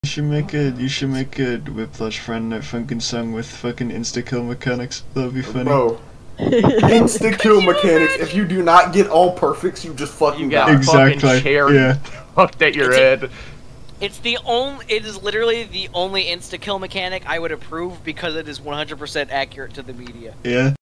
You should make a Whiplash Friend Night fucking song with fucking insta-kill mechanics. That'd be funny. Bro. Insta-kill mechanics. If you do not get all perfects, you just fucking die. Exactly. Fucking chair Yeah. fucked at your head. It is literally the only insta-kill mechanic I would approve because it is 100% accurate to the media. Yeah.